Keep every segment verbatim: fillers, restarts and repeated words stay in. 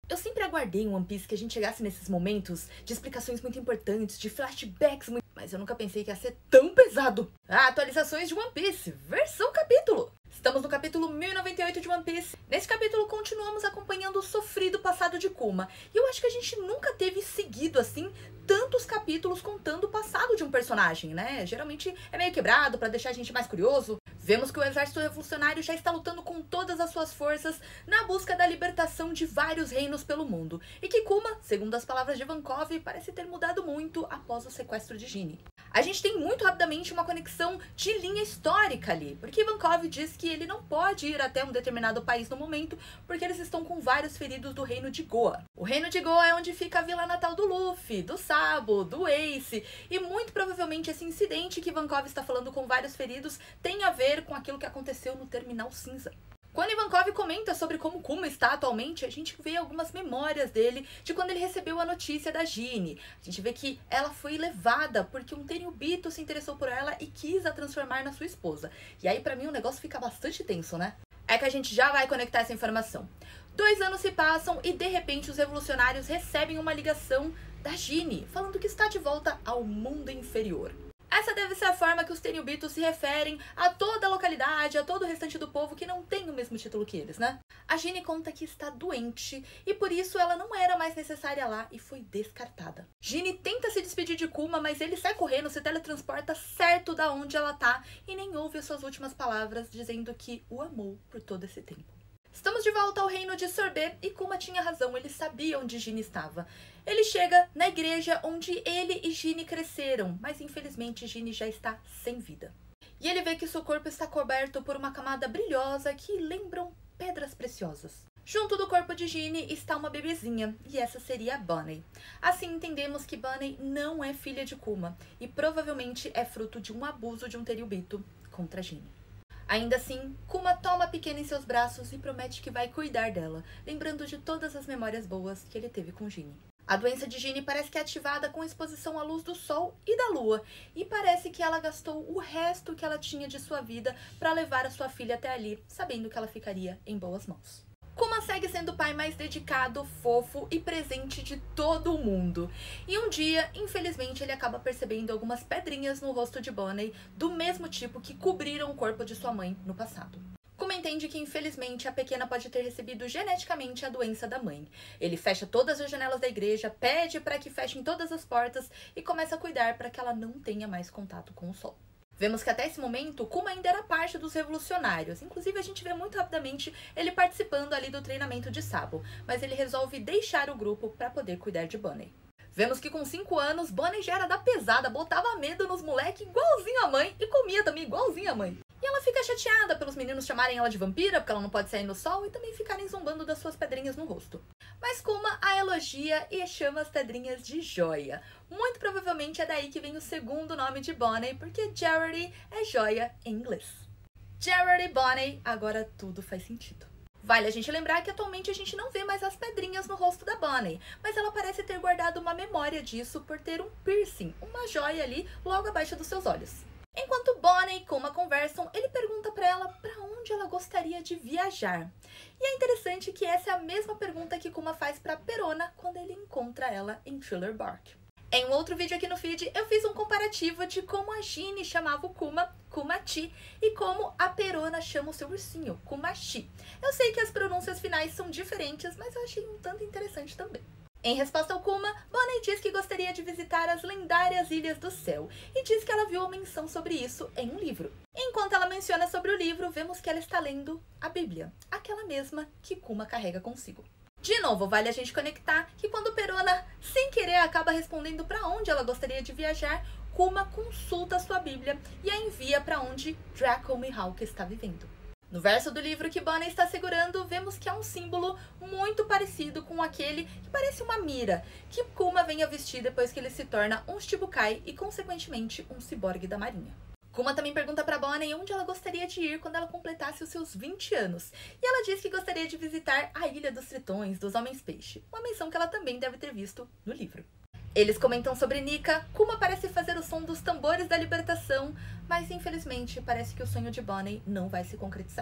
Eu sempre aguardei em One Piece que a gente chegasse nesses momentos de explicações muito importantes, de flashbacks muito... Mas eu nunca pensei que ia ser tão pesado. Atualizações de One Piece, versão capítulo. Estamos no capítulo mil e noventa e oito de One Piece. Nesse capítulo continuamos acompanhando o sofrido passado de Kuma. E eu acho que a gente nunca teve seguido assim tantos capítulos contando o passado de um personagem, né? Geralmente é meio quebrado pra deixar a gente mais curioso. Vemos que o exército revolucionário já está lutando com todas as suas forças na busca da libertação de vários reinos pelo mundo. E que Kuma, segundo as palavras de Ivankov, parece ter mudado muito após o sequestro de Gine. A gente tem muito rapidamente uma conexão de linha histórica ali, porque Ivankov diz que ele não pode ir até um determinado país no momento, porque eles estão com vários feridos do reino de Goa. O reino de Goa é onde fica a vila natal do Luffy, do Sabo, do Ace, e muito provavelmente esse incidente que Ivankov está falando com vários feridos tem a ver com aquilo que aconteceu no Terminal Cinza. Quando Ivankov comenta sobre como Kuma está atualmente, a gente vê algumas memórias dele de quando ele recebeu a notícia da Gine. A gente vê que ela foi levada porque um Tenryubito se interessou por ela e quis a transformar na sua esposa. E aí pra mim o negócio fica bastante tenso, né? É que a gente já vai conectar essa informação. Dois anos se passam e de repente os revolucionários recebem uma ligação da Gine, falando que está de volta ao mundo inferior. Essa deve ser a forma que os Tenryubitos se referem a toda a localidade, a todo o restante do povo que não tem o mesmo título que eles, né? A Gine conta que está doente e por isso ela não era mais necessária lá e foi descartada. Gine tenta se despedir de Kuma, mas ele sai correndo, se teletransporta certo da onde ela tá e nem ouve as suas últimas palavras dizendo que o amou por todo esse tempo. Estamos de volta ao reino de Sorbet e Kuma tinha razão, ele sabia onde Gine estava. Ele chega na igreja onde ele e Gine cresceram, mas infelizmente Gine já está sem vida. E ele vê que seu corpo está coberto por uma camada brilhosa que lembram pedras preciosas. Junto do corpo de Gine está uma bebezinha, e essa seria a Bonnie. Assim entendemos que Bonnie não é filha de Kuma, e provavelmente é fruto de um abuso de um Tenryubito contra Gine. Ainda assim, Kuma toma a pequena em seus braços e promete que vai cuidar dela, lembrando de todas as memórias boas que ele teve com Gine. A doença de Gine parece que é ativada com exposição à luz do sol e da lua, e parece que ela gastou o resto que ela tinha de sua vida para levar a sua filha até ali, sabendo que ela ficaria em boas mãos. Kuma segue sendo o pai mais dedicado, fofo e presente de todo o mundo. E um dia, infelizmente, ele acaba percebendo algumas pedrinhas no rosto de Bonnie, do mesmo tipo que cobriram o corpo de sua mãe no passado. Kuma entende que, infelizmente, a pequena pode ter recebido geneticamente a doença da mãe. Ele fecha todas as janelas da igreja, pede para que fechem todas as portas e começa a cuidar para que ela não tenha mais contato com o sol. Vemos que até esse momento, Kuma ainda era parte dos revolucionários. Inclusive, a gente vê muito rapidamente ele participando ali do treinamento de Sabo. Mas ele resolve deixar o grupo para poder cuidar de Bonnie. Vemos que com cinco anos, Bonnie já era da pesada, botava medo nos moleques igualzinho a mãe e comia também igualzinho a mãe. E ela fica chateada pelos meninos chamarem ela de vampira, porque ela não pode sair no sol, e também ficarem zombando das suas pedrinhas no rosto. Mas Kuma a elogia e chama as pedrinhas de joia. Muito provavelmente é daí que vem o segundo nome de Bonnie, porque Jarity é joia em inglês. Jarity e Bonnie, agora tudo faz sentido. Vale a gente lembrar que atualmente a gente não vê mais as pedrinhas no rosto da Bonnie, mas ela parece ter guardado uma memória disso por ter um piercing, uma joia ali logo abaixo dos seus olhos. Enquanto Bonnie e Kuma conversam, ele pergunta para ela para onde ela gostaria de viajar. E é interessante que essa é a mesma pergunta que Kuma faz para Perona quando ele encontra ela em Thriller Bark. Em um outro vídeo aqui no feed, eu fiz um comparativo de como a Gine chamava o Kuma, Kuma-chi, e como a Perona chama o seu ursinho, Kuma-chi. Eu sei que as pronúncias finais são diferentes, mas eu achei um tanto interessante também. Em resposta ao Kuma, Bonnie diz que gostaria de visitar as lendárias Ilhas do Céu, e diz que ela viu uma menção sobre isso em um livro. Enquanto ela menciona sobre o livro, vemos que ela está lendo a Bíblia, aquela mesma que Kuma carrega consigo. De novo, vale a gente conectar que quando Perona, sem querer, acaba respondendo para onde ela gostaria de viajar, Kuma consulta a sua Bíblia e a envia para onde Draco Mihawk está vivendo. No verso do livro que Bonnie está segurando, vemos que é um símbolo muito parecido com aquele que parece uma mira, que Kuma vem a vestir depois que ele se torna um Shichibukai e, consequentemente, um ciborgue da marinha. Kuma também pergunta para Bonnie onde ela gostaria de ir quando ela completasse os seus vinte anos. E ela diz que gostaria de visitar a Ilha dos Tritões, dos Homens-Peixe, uma menção que ela também deve ter visto no livro. Eles comentam sobre Nika, Kuma parece fazer o som dos tambores da libertação, mas infelizmente parece que o sonho de Bonnie não vai se concretizar.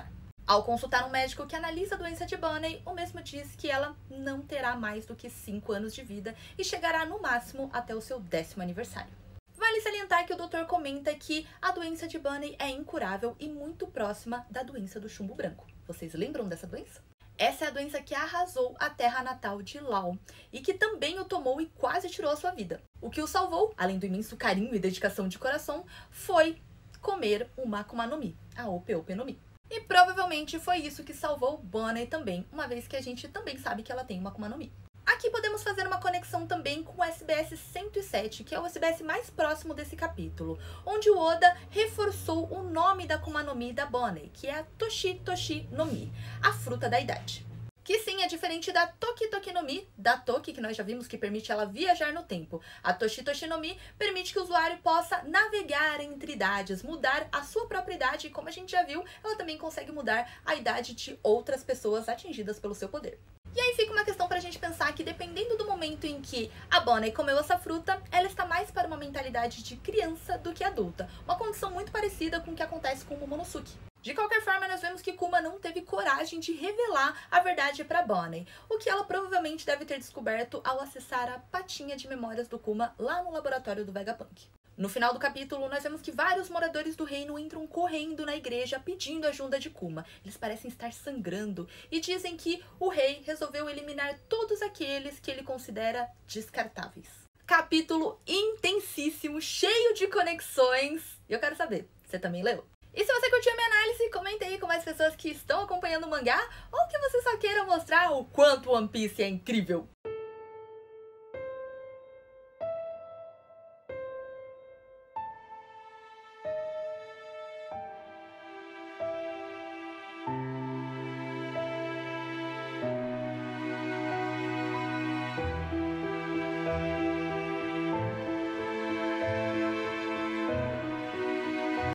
Ao consultar um médico que analisa a doença de Bunny, o mesmo diz que ela não terá mais do que cinco anos de vida e chegará no máximo até o seu décimo aniversário. Vale salientar que o doutor comenta que a doença de Bunny é incurável e muito próxima da doença do chumbo branco. Vocês lembram dessa doença? Essa é a doença que arrasou a terra natal de Lau e que também o tomou e quase tirou a sua vida. O que o salvou, além do imenso carinho e dedicação de coração, foi comer uma Akuma no Mi, a Ope Ope no Mi. E provavelmente foi isso que salvou Bunny também, uma vez que a gente também sabe que ela tem uma Akuma no Mi. Aqui podemos fazer uma conexão também com o S B S cento e sete, que é o S B S mais próximo desse capítulo, onde o Oda reforçou o nome da Akuma no Mi da Bunny, que é a Toshi Toshi no Mi, a fruta da idade. Que sim, é diferente da Toki Toki no Mi, da Toki, que nós já vimos que permite ela viajar no tempo. A Toshi Toshi no Mi permite que o usuário possa navegar entre idades, mudar a sua própria idade, e como a gente já viu, ela também consegue mudar a idade de outras pessoas atingidas pelo seu poder. E aí fica uma questão pra gente pensar que dependendo do momento em que a Bunny comeu essa fruta, ela está mais para uma mentalidade de criança do que adulta, uma condição muito parecida com o que acontece com o Momonosuke. De qualquer forma, nós vemos que Kuma não teve coragem de revelar a verdade para Bunny, o que ela provavelmente deve ter descoberto ao acessar a patinha de memórias do Kuma lá no laboratório do Vegapunk. No final do capítulo, nós vemos que vários moradores do reino entram correndo na igreja pedindo ajuda de Kuma. Eles parecem estar sangrando e dizem que o rei resolveu eliminar todos aqueles que ele considera descartáveis. Capítulo intensíssimo, cheio de conexões. E eu quero saber, você também leu? E se você curtiu a minha análise, comenta aí com mais pessoas que estão acompanhando o mangá ou que você só queira mostrar o quanto One Piece é incrível.